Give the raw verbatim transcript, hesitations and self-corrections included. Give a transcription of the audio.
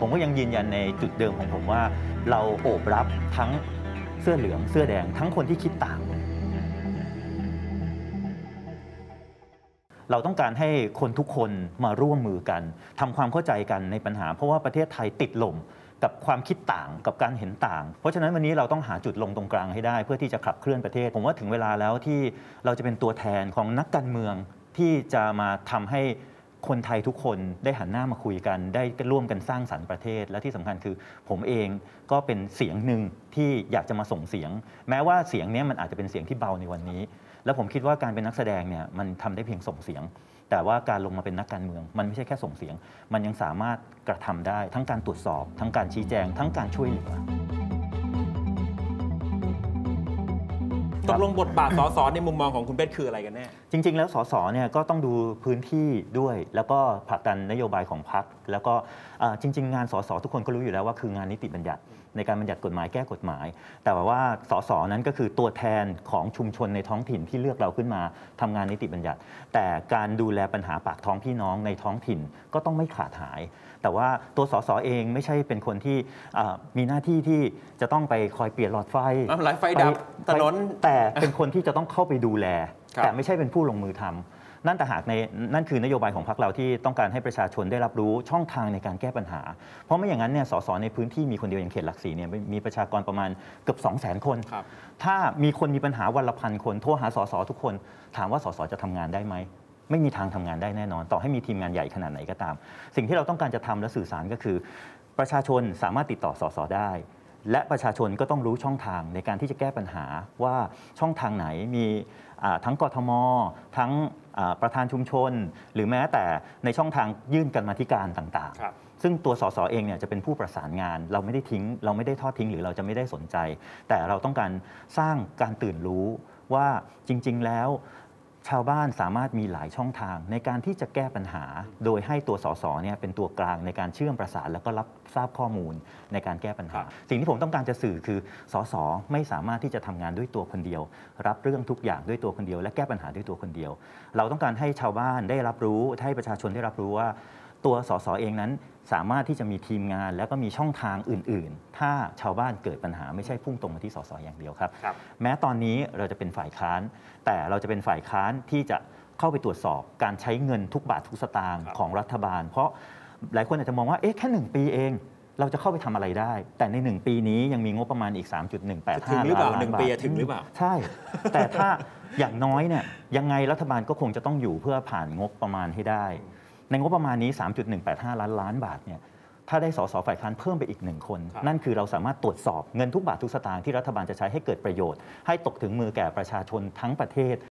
ผมก็ยังยืนยันในจุดเดิมของผมว่าเราโอบรับทั้งเสื้อเหลืองเสื้อแดงทั้งคนที่คิดต่างเราต้องการให้คนทุกคนมาร่วมมือกันทำความเข้าใจกันในปัญหาเพราะว่าประเทศไทยติดลมกับความคิดต่างกับการเห็นต่างเพราะฉะนั้นวันนี้เราต้องหาจุดลงตรงกลางให้ได้เพื่อที่จะขับเคลื่อนประเทศผมว่าถึงเวลาแล้วที่เราจะเป็นตัวแทนของนักการเมืองที่จะมาทำให้คนไทยทุกคนได้หันหน้ามาคุยกันได้ร่วมกันสร้างสรรค์ประเทศและที่สำคัญคือผมเองก็เป็นเสียงหนึ่งที่อยากจะมาส่งเสียงแม้ว่าเสียงนี้มันอาจจะเป็นเสียงที่เบาในวันนี้แล้วผมคิดว่าการเป็นนักแสดงเนี่ยมันทำได้เพียงส่งเสียงแต่ว่าการลงมาเป็นนักการเมืองมันไม่ใช่แค่ส่งเสียงมันยังสามารถกระทำได้ทั้งการตรวจสอบทั้งการชี้แจงทั้งการช่วยเหลือตกลงบทบาทสสในมุมมองของคุณเพชรคืออะไรกันแน่จริงๆแล้วสสเนี่ยก็ต้องดูพื้นที่ด้วยแล้วก็ผลักดันนโยบายของพรรคแล้วก็จริงๆงานสสทุกคนก็รู้อยู่แล้วว่าคืองานนิติบัญญัติในการบัญญัติกฎหมายแก้กฎหมายแต่ว่าสสนั้นก็คือตัวแทนของชุมชนในท้องถิ่นที่เลือกเราขึ้นมาทำงานนิติบัญญัติแต่การดูแลปัญหาปากท้องพี่น้องในท้องถิ่นก็ต้องไม่ขาดหายแต่ว่าตัวสสเองไม่ใช่เป็นคนที่มีหน้าที่ที่จะต้องไปคอยเปลี่ยนหลอดไฟหลอดไฟดับถนนแต่เป็นคนที่จะต้องเข้าไปดูแลแต่ไม่ใช่เป็นผู้ลงมือทำนั่นแต่หากในนั่นคือนโยบายของพรรคเราที่ต้องการให้ประชาชนได้รับรู้ช่องทางในการแก้ปัญหาเพราะไม่อย่างนั้นเนี่ยสสในพื้นที่มีคนเดียวอย่างเขตหลักสี่เนี่ยมีประชากรประมาณเกือบ สองแสน คนถ้ามีคนมีปัญหาวันละพันคนโทรหาสสทุกคนถามว่าสสจะทำงานได้ไหมไม่มีทางทำงานได้แน่นอนต่อให้มีทีมงานใหญ่ขนาดไหนก็ตามสิ่งที่เราต้องการจะทำและสื่อสารก็คือประชาชนสามารถติดต่อสสได้และประชาชนก็ต้องรู้ช่องทางในการที่จะแก้ปัญหาว่าช่องทางไหนมีทั้งกทมทั้งประธานชุมชนหรือแม้แต่ในช่องทางยื่นกรรมาธิการต่างๆซึ่งตัวสสเองเนี่ยจะเป็นผู้ประสานงานเราไม่ได้ทิ้งเราไม่ได้ทอดทิ้งหรือเราจะไม่ได้สนใจแต่เราต้องการสร้างการตื่นรู้ว่าจริงๆแล้วชาวบ้านสามารถมีหลายช่องทางในการที่จะแก้ปัญหาโดยให้ตัวสสเนี่ยเป็นตัวกลางในการเชื่อมประสานแล้วก็รับทราบข้อมูลในการแก้ปัญหาสิ่งที่ผมต้องการจะสื่อคือสสไม่สามารถที่จะทำงานด้วยตัวคนเดียวรับเรื่องทุกอย่างด้วยตัวคนเดียวและแก้ปัญหาด้วยตัวคนเดียวเราต้องการให้ชาวบ้านได้รับรู้ให้ประชาชนได้รับรู้ว่าตัวสสเองนั้นสามารถที่จะมีทีมงานแล้วก็มีช่องทางอื่นๆถ้าชาวบ้านเกิดปัญหาไม่ใช่พุ่งตรงมาที่สสอย่างเดียวครับแม้ตอนนี้เราจะเป็นฝ่ายค้านแต่เราจะเป็นฝ่ายค้านที่จะเข้าไปตรวจสอบการใช้เงินทุกบาททุกสตางค์ของรัฐบาลเพราะหลายคนอาจจะมองว่าเอ๊ะแค่หนึ่งปีเองเราจะเข้าไปทำอะไรได้แต่ในหนึ่งปีนี้ยังมีงบประมาณอีก สามจุดหนึ่งแปดห้า ล้านบาทหนึ่งปีถึงหรือเปล่าใช่แต่ถ้าอย่างน้อยเนี่ยยังไงรัฐบาลก็คงจะต้องอยู่เพื่อผ่านงบประมาณให้ได้ในงบประมาณนี้ สามจุดหนึ่งแปดห้า ล้านล้านบาทเนี่ยถ้าได้สสฝ่ายค้านเพิ่มไปอีกหนึ่งคนนั่นคือเราสามารถตรวจสอบเงินทุกบาททุกสตางค์ที่รัฐบาลจะใช้ให้เกิดประโยชน์ให้ตกถึงมือแก่ประชาชนทั้งประเทศ